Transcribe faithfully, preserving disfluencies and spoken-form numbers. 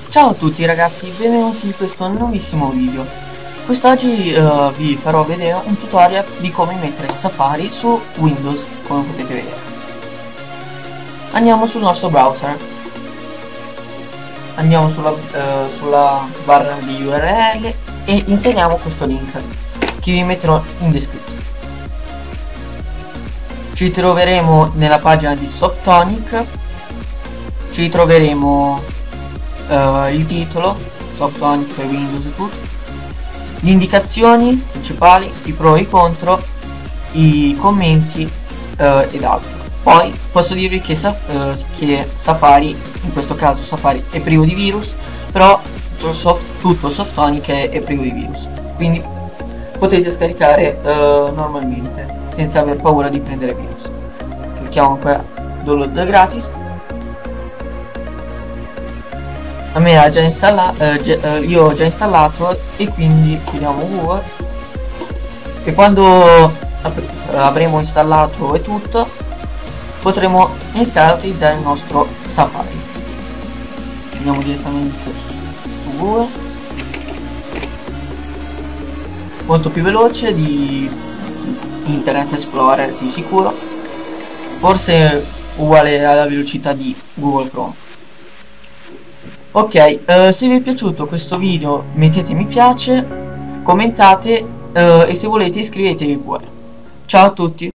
Ciao a tutti ragazzi, benvenuti in questo nuovissimo video. Quest'oggi uh, vi farò vedere un tutorial di come mettere Safari su Windows, come potete vedere. Andiamo sul nostro browser, andiamo sulla, uh, sulla barra di U R L e inseriamo questo link che vi metterò in descrizione. Ci troveremo nella pagina di Softonic, ci troveremo Uh, il titolo, Softonic per Windows e tutto, le indicazioni principali, i pro e i contro, i commenti uh, ed altro. Poi posso dirvi che, uh, che Safari, in questo caso Safari è privo di virus, però tutto, soft, tutto Softonic è, è privo di virus, quindi potete scaricare uh, normalmente senza aver paura di prendere virus. Clicchiamo qua download gratis. A me ha già installato, eh, eh, io ho già installato e quindi chiudiamo Google e quando avremo installato e tutto potremo iniziare a utilizzare il nostro Safari. Andiamo direttamente su Google, molto più veloce di Internet Explorer di sicuro, forse uguale alla velocità di Google Chrome. Ok, uh, se vi è piaciuto questo video mettete mi piace, commentate uh, e se volete iscrivetevi pure. Ciao a tutti!